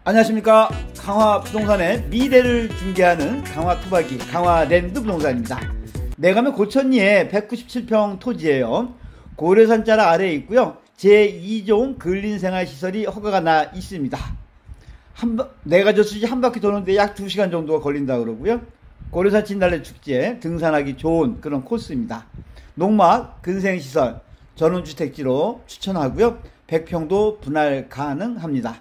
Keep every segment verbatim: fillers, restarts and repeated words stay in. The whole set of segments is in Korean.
안녕하십니까. 강화 부동산의 미래를 중개하는 강화 토박이 강화랜드 부동산입니다. 내가면 고천리에 백구십칠 평 토지예요. 고려산자락 아래에 있고요. 제이 종 근린생활시설이 허가가 나 있습니다. 한, 내가저수지 한 바퀴 도는데 약 두 시간 정도가 걸린다 그러고요. 고려산 진달래 축제 등산하기 좋은 그런 코스입니다. 농막, 근생시설, 전원주택지로 추천하고요. 백 평도 분할 가능합니다.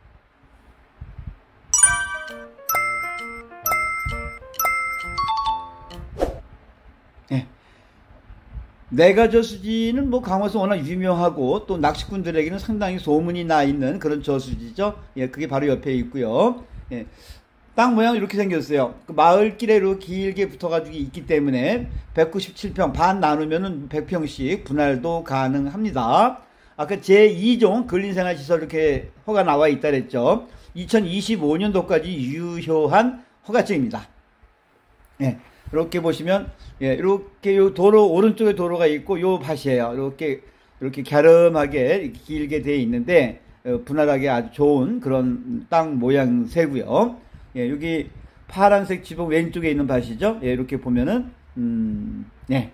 네. 내가저수지는 뭐 강화에서 워낙 유명하고 또 낚시꾼들에게는 상당히 소문이 나 있는 그런 저수지죠. 예, 그게 바로 옆에 있고요. 예. 땅 모양 이렇게 생겼어요. 그 마을길에로 길게 붙어가지고 있기 때문에 백구십칠 평 반 나누면은 백 평씩 분할도 가능합니다. 아까 제이 종 근린생활시설 이렇게 허가 나와 있다 그랬죠. 이천이십오 년도까지 유효한 허가증입니다. 예, 이렇게 보시면 예, 이렇게 요 도로 오른쪽에 도로가 있고 요 밭이에요. 이렇게 이렇게 갸름하게 길게 되어 있는데 어, 분할하기 아주 좋은 그런 땅 모양새고요. 예, 여기 파란색 지붕 왼쪽에 있는 밭이죠. 예, 이렇게 보면은 음, 예.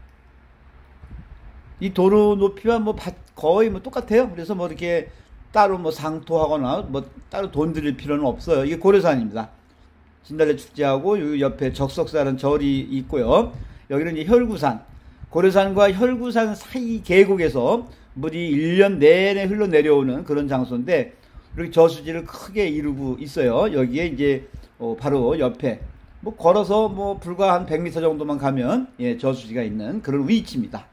이 도로 높이와 뭐 밭 거의 뭐 똑같아요. 그래서 뭐 이렇게 따로 뭐 상토하거나 뭐 따로 돈 들일 필요는 없어요. 이게 고려산입니다. 진달래 축제하고 요 옆에 적석사라는 절이 있고요. 여기는 이제 혈구산, 고려산과 혈구산 사이 계곡에서 물이 일 년 내내 흘러내려오는 그런 장소인데 이렇게 저수지를 크게 이루고 있어요. 여기에 이제 어 바로 옆에 뭐 걸어서 뭐 불과 한 백 미터 정도만 가면 예, 저수지가 있는 그런 위치입니다.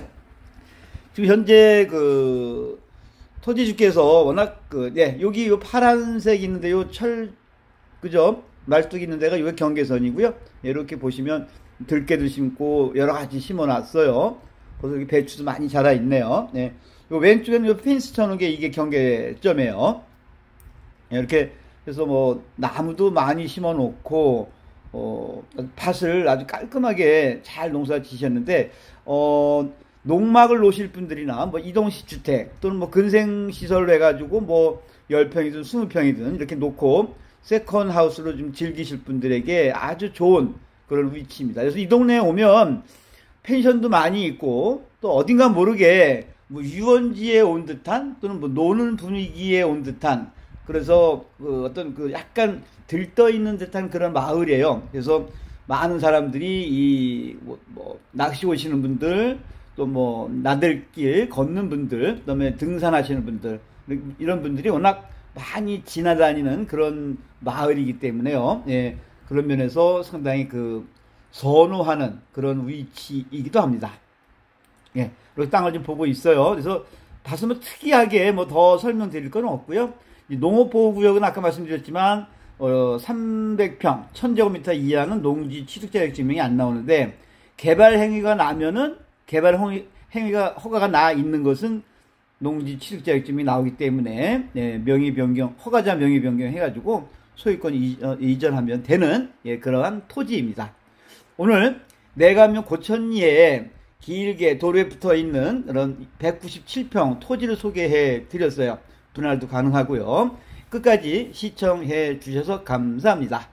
지금 현재 그 토지주께서 워낙 그 예, 여기 요 파란색 있는데 요 철 그죠? 말뚝 있는 데가 요 경계선이고요. 예, 이렇게 보시면 들깨도 심고 여러 가지 심어 놨어요. 그래서 여기 배추도 많이 자라 있네요. 예. 요 왼쪽에는 요 펜스 쳐놓은 게 이게 경계점이에요. 이렇게 해서 뭐 나무도 많이 심어 놓고 어 밭을 아주 깔끔하게 잘 농사 지셨는데 어 농막을 놓으실 분들이나 뭐 이동식 주택 또는 뭐 근생시설로 해가지고 뭐 십 평이든 이십 평이든 이렇게 놓고 세컨 하우스로 좀 즐기실 분들에게 아주 좋은 그런 위치입니다. 그래서 이 동네에 오면 펜션도 많이 있고 또 어딘가 모르게 뭐 유원지에 온 듯한 또는 뭐 노는 분위기에 온 듯한 그래서 그 어떤 그 약간 들떠 있는 듯한 그런 마을이에요. 그래서 많은 사람들이 이 뭐, 뭐 낚시 오시는 분들 또 뭐 나들길 걷는 분들 그다음에 등산하시는 분들 이런 분들이 워낙 많이 지나다니는 그런 마을이기 때문에요. 예, 그런 면에서 상당히 그 선호하는 그런 위치이기도 합니다. 예, 이렇게 땅을 좀 보고 있어요. 그래서 다소 뭐 특이하게 뭐 더 설명드릴 건 없고요. 농업보호구역은 아까 말씀드렸지만 어, 삼백 평, 천 제곱미터 이하는 농지 취득자격증명이 안 나오는데 개발 행위가 나면은 개발 행위가 허가가 나 있는 것은 농지 취득자격증이 나오기 때문에 예, 명의 변경, 허가자 명의 변경 해가지고 소유권 이전하면 되는 예, 그러한 토지입니다. 오늘 내가면 고천리에 길게 도로에 붙어 있는 그런 백구십칠 평 토지를 소개해 드렸어요. 분할도 가능하고요. 끝까지 시청해 주셔서 감사합니다.